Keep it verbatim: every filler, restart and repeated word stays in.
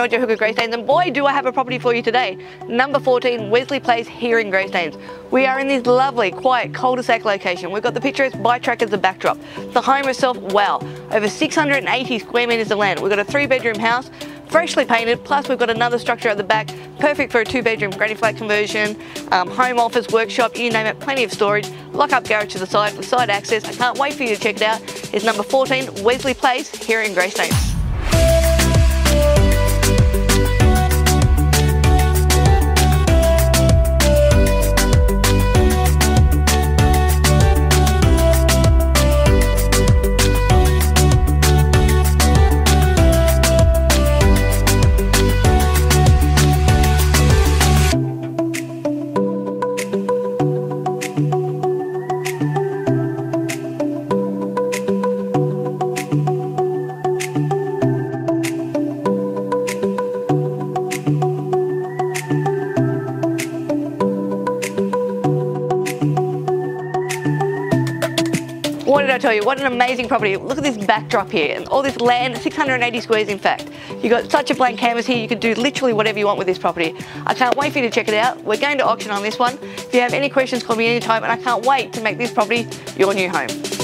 at Joe Hooker Greystanes, and boy do I have a property for you today. Number fourteen, Wesley Place here in Greystanes. We are in this lovely, quiet, cul-de-sac location. We've got the picturesque bike track as the backdrop. The home itself, wow, over six hundred eighty square metres of land. We've got a three bedroom house, freshly painted, plus we've got another structure at the back, perfect for a two bedroom granny flat conversion, um, home office, workshop, you name it, plenty of storage, lock-up garage to the side with side access. I can't wait for you to check it out. It's number fourteen, Wesley Place here in Greystanes. What did I tell you? What an amazing property. Look at this backdrop here and all this land, six hundred eighty squares in fact. You've got such a blank canvas here, you can do literally whatever you want with this property. I can't wait for you to check it out. We're going to auction on this one. If you have any questions, call me anytime, and I can't wait to make this property your new home.